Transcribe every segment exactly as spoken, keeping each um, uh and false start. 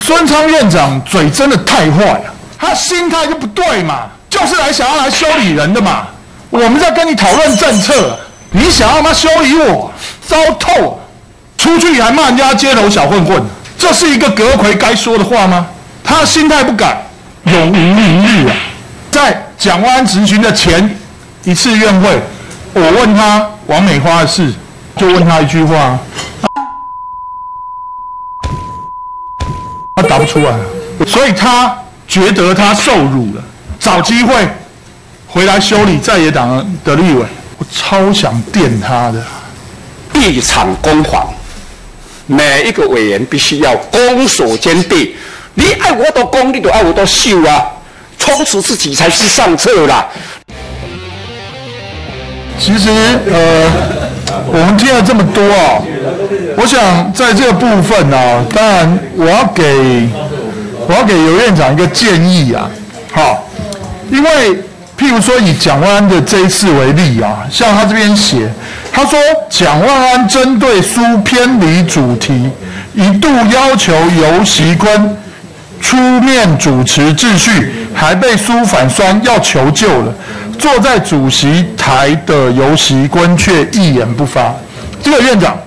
孙昌院长嘴真的太坏了，他心态就不对嘛，就是来想要来修理人的嘛。我们在跟你讨论政策，你想要他修理我，糟透了！出去还骂人家街头小混混，这是一个阁揆该说的话吗？他的心态不改，永无宁日啊！在蒋万安质询的前一次院会，我问他王美花的事，就问他一句话，他答不出来，所以他觉得他受辱了，找机会回来修理在野党的立委，我超想电他的。 一场攻防，每一个委员必须要攻守兼备。你爱我都攻，你都爱我都秀啊！充实自己才是上策啦。 其实，呃，我们听了这么多哦，我想在这个部分呢、哦，当然我要给我要给尤院长一个建议啊，好，因为譬如说以蒋万安的这一次为例啊，像他这边写，他说蒋万安针对书偏离主题，一度要求游锡堃出面主持秩序，还被苏反酸要求救了。坐在主席台的游锡堃却一言不发。这个院长，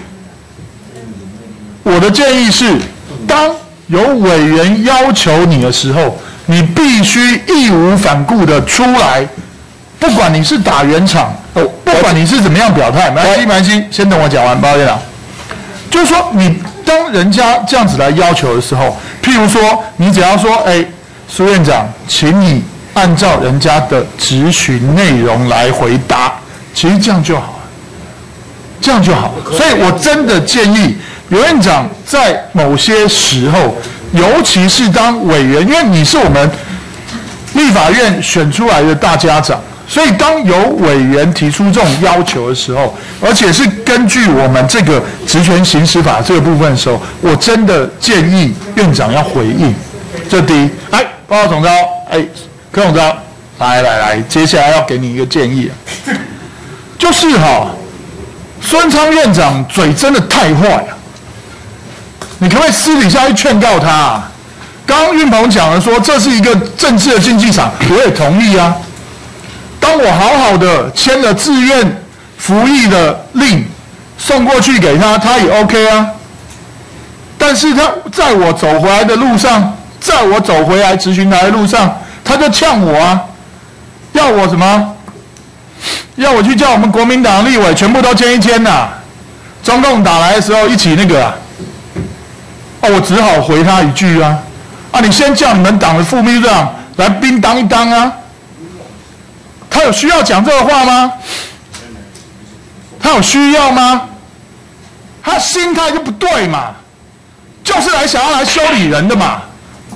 我的建议是，当有委员要求你的时候，你必须义无反顾的出来，不管你是打圆场，不管你是怎么样表态，没关系，没关系，先等我讲完，包院长。就是说，你当人家这样子来要求的时候，譬如说，你只要说，哎，苏院长，请你按照人家的质询内容来回答，其实这样就好了，这样就好。所以我真的建议尤院长在某些时候，尤其是当委员，因为你是我们立法院选出来的大家长，所以当有委员提出这种要求的时候，而且是根据我们这个职权行使法这个部分的时候，我真的建议院长要回应。这第一，来，报告总召，哎。柯总召，来来来，接下来要给你一个建议，就是哈、哦，孙昌院长嘴真的太坏了，你可不可以私底下去劝告他、啊？刚刚运鹏讲了说这是一个政治的竞技场，我也同意啊。当我好好的签了自愿服役的令送过去给他，他也 OK 啊。但是他在我走回来的路上，在我走回来质询台的路上。他就呛我啊，要我什么？要我去叫我们国民党立委全部都签一签呐、啊？中共打来的时候一起那个啊？哦，我只好回他一句啊，啊，你先叫你们党的副秘书长来兵当一当啊。他有需要讲这个话吗？他有需要吗？他心态就不对嘛，就是来想要来修理人的嘛。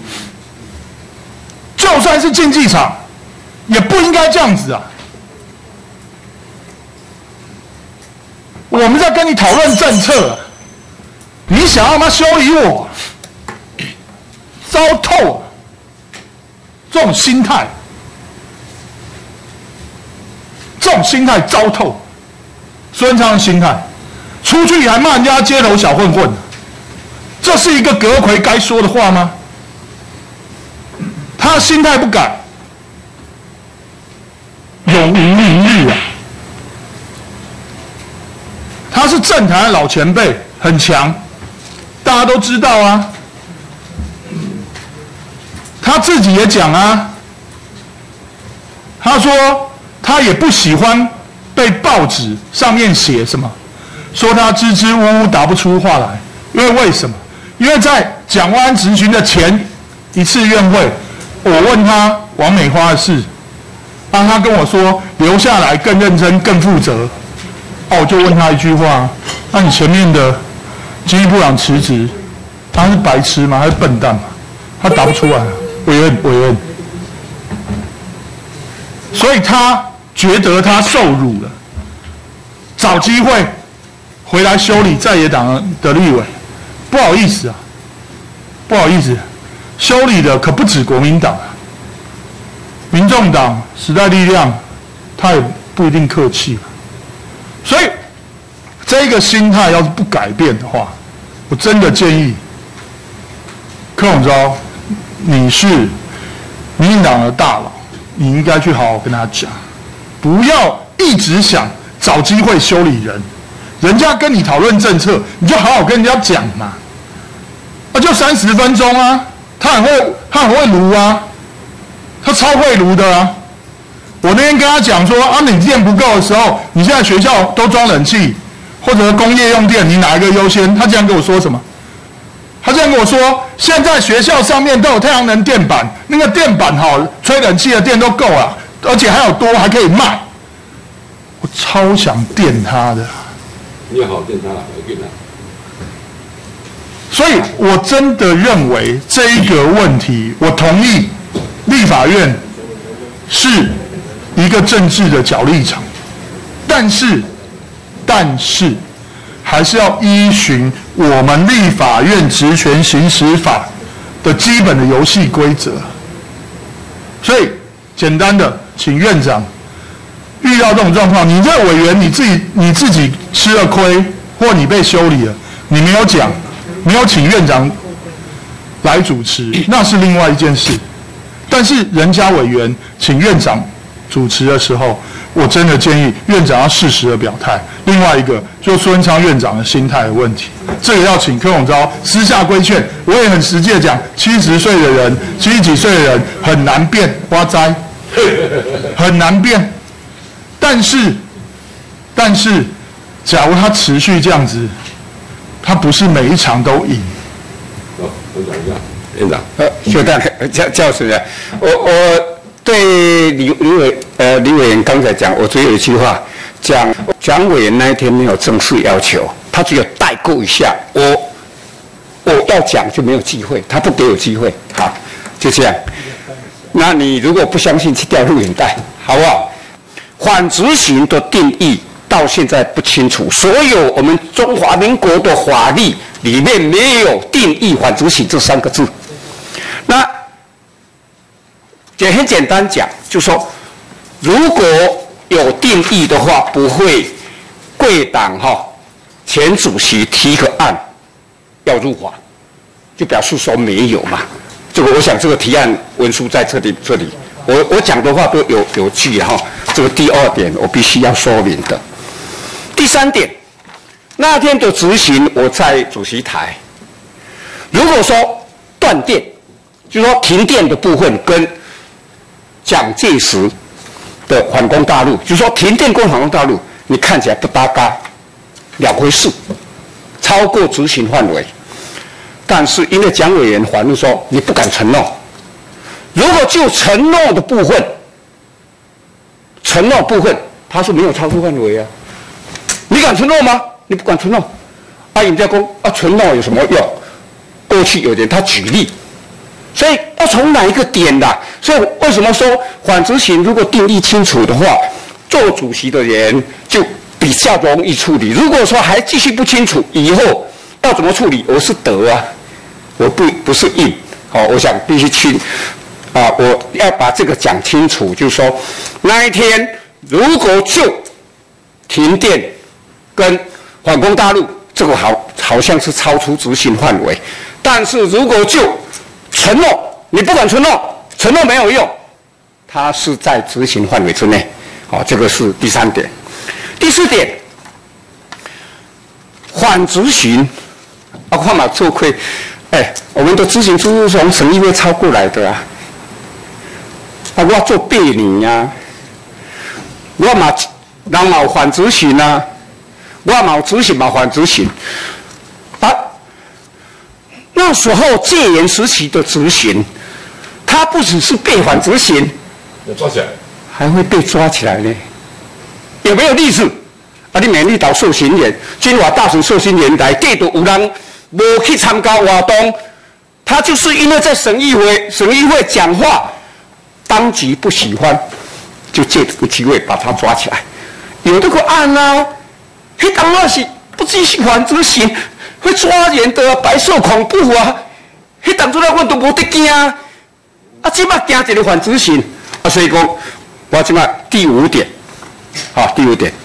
就算是竞技场，也不应该这样子啊！我们在跟你讨论政策，你想要他修理我，糟透了！这种心态，这种心态糟透。孙昌的心态，出去还骂人家街头小混混，这是一个阁揆该说的话吗？他心态不改，永无宁日啊！他是政坛的老前辈，很强，大家都知道啊。他自己也讲啊，他说他也不喜欢被报纸上面写什么，说他支支吾吾答不出话来，因为为什么？因为在蒋万安质询的前一次院会。我问他王美花的事，啊，他跟我说留下来更认真、更负责。哦、啊，我就问他一句话：那、啊、你前面的经济部长辞职，他是白痴吗？还是笨蛋吗？他答不出来。委员，委员，所以他觉得他受辱了，找机会回来修理在野党的立委。不好意思啊，不好意思。修理的可不止国民党，民众党、时代力量，他也不一定客气。所以，这个心态要是不改变的话，我真的建议柯永昭，你是民进党的大佬，你应该去好好跟他讲，不要一直想找机会修理人。人家跟你讨论政策，你就好好跟人家讲嘛。啊，就三十分钟啊，他很会，他很会撸啊，他超会撸的啊。我那天跟他讲说，啊，你电不够的时候，你现在学校都装冷气，或者工业用电，你哪一个优先？他这样跟我说什么？他这样跟我说，现在学校上面都有太阳能电板，那个电板好，吹冷气的电都够了，而且还有多，还可以卖。我超想电他的。 你好，电他了，我给他。 所以我真的认为这一个问题，我同意立法院是一个政治的角力场，但是，但是还是要依循我们立法院职权行使法的基本的游戏规则。所以，简单的，请院长遇到这种状况，你这委员你自己你自己吃了亏，或你被修理了，你没有讲。没有请院长来主持，那是另外一件事。但是人家委员请院长主持的时候，我真的建议院长要适时的表态。另外一个就是孙文昌院长的心态的问题，这个要请柯永昭私下规劝。我也很实际的讲，七十岁的人、七十几岁的人很难变，挖灾很难变。但是，但是，假如他持续这样子。他不是每一场都赢。 好，我讲一下，院长。 呃，就当教教授啊，我我对李李委呃李委员刚才讲，我只有一句话讲，蒋委员那一天没有正式要求，他只有代购一下，我我要讲就没有机会，他不给我机会，好，就这样。那你如果不相信，去调录影带，好不好？反执行的定义。到现在不清楚，所有我们中华民国的法律里面没有定义反执行这三个字。那也很简单讲，就说如果有定义的话，不会贵党哈前主席提个案要入法，就表示说没有嘛。这个我想这个提案文书在这里这里，我我讲的话都有有据哈。这个第二点我必须要说明的。第三点，那天的执行我在主席台。如果说断电，就是说停电的部分跟蒋介石的反攻大陆，就是说停电跟反攻大陆，你看起来不搭嘎，两回事，超过执行范围。但是因为蒋委员反映说你不敢承诺，如果就承诺的部分，承诺部分他是没有超出范围啊。你敢承诺吗？你不敢承诺。啊，人家说啊，承诺有什么用？过去有点，他举例，所以要从哪一个点的？所以为什么说反执行如果定义清楚的话，做主席的人就比较容易处理。如果说还继续不清楚，以后要怎么处理？我是德啊，我不不是硬。好、哦，我想必须清啊，我要把这个讲清楚，就是说那一天如果就停电。跟反攻大陆这个好好像是超出执行范围，但是如果就承诺，你不敢承诺，承诺没有用，它是在执行范围之内。好、哦，这个是第三点。第四点，反执行，包括嘛做亏，哎，我们的执行都是从省议会抄过来的啊。啊，我做背你呀、啊，我嘛人嘛有反执行啊。我冇执行嘛，反执行啊！那时候戒严时期的执行，他不只是被反执行， 要抓起来， 还会被抓起来呢。有没有例子？啊，你美丽岛受刑人、金华大学受刑人来，地都有人无去参加活动，他就是因为在省议会、省议会讲话，当局不喜欢，就借这个机会把他抓起来。有这个案啊。迄当那是不只是反执行，会抓人的、啊、白色恐怖啊！迄当初来我都无得惊啊！啊，即摆惊一个反执行啊，所以讲，我即摆第五点，啊，第五点，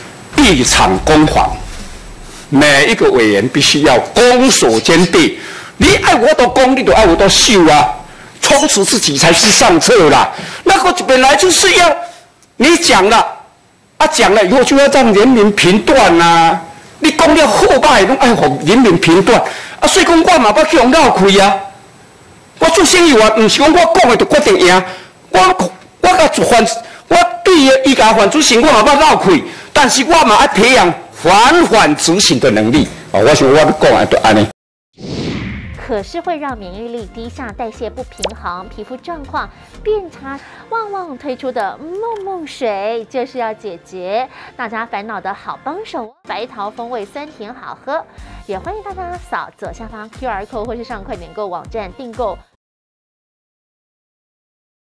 立场攻防，每一个委员必须要攻守兼备。 你爱我都攻，你都爱我都秀啊，充实自己才是上策啦。那个本来就是要你讲了，啊讲了以后就要让人民评断呐、啊。你讲了好歹拢爱让人民评断，啊，所以讲我嘛要去用绕开啊。我做生意话，唔是讲我讲的就决定赢，我我甲做反，我对伊甲反主行，我嘛要绕开，但是我嘛要培养反反执行的能力。啊，我想我要讲的就安尼。 可是会让免疫力低下、代谢不平衡、皮肤状况变差。旺旺推出的梦梦水就是要解决大家烦恼的好帮手，白桃风味酸甜好喝。也欢迎大家扫左下方 Q R code 或是上快点购网站订购。